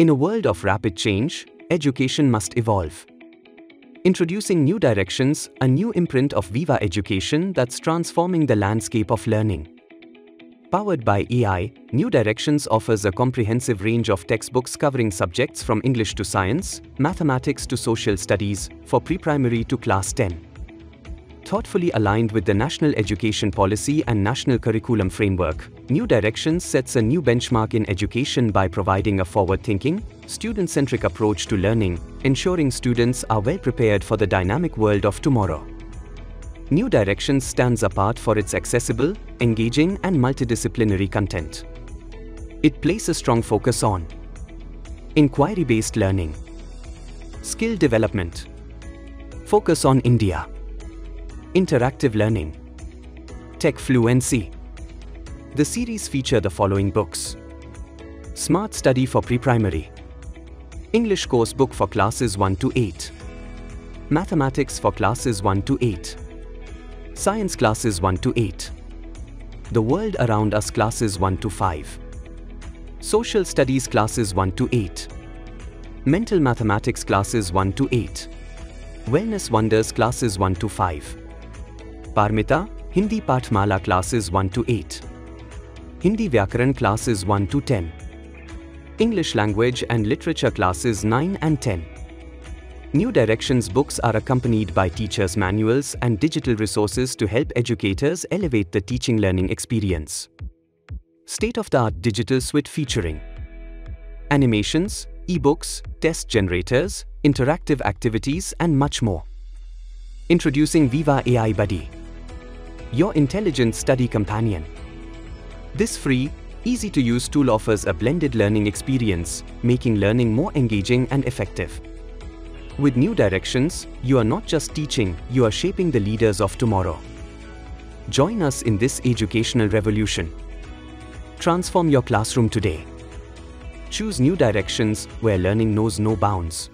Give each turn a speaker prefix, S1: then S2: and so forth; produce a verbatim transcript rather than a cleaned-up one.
S1: In a world of rapid change, education must evolve. Introducing New Directions, a new imprint of Viva Education that's transforming the landscape of learning. Powered by A I, New Directions offers a comprehensive range of textbooks covering subjects from English to science, mathematics to social studies, for pre-primary to class ten. Thoughtfully aligned with the National Education Policy and National Curriculum Framework, New Directions sets a new benchmark in education by providing a forward-thinking, student-centric approach to learning, ensuring students are well prepared for the dynamic world of tomorrow. New Directions stands apart for its accessible, engaging and multidisciplinary content. It places a strong focus on inquiry-based learning, skill development, focus on India, interactive learning, tech fluency. The series feature the following books: Smart Study for Pre-Primary, English Course Book for Classes one to eight, Mathematics for Classes one to eight, Science Classes one to eight, The World Around Us Classes one to five, Social Studies Classes one to eight, Mental Mathematics Classes one to eight, Wellness Wonders Classes one to five, Parmita, Hindi Pathmala Classes one to eight, Hindi Vyakaran Classes one to ten, English Language and Literature Classes nine and ten. New Directions books are accompanied by teachers' manuals and digital resources to help educators elevate the teaching learning experience. State-of-the-art digital suite featuring animations, e-books, test generators, interactive activities and much more. Introducing Viva A I Buddy, your intelligent study companion. This free, easy-to-use tool offers a blended learning experience, making learning more engaging and effective. With New Directions, you are not just teaching, you are shaping the leaders of tomorrow. Join us in this educational revolution. Transform your classroom today. Choose New Directions, where learning knows no bounds.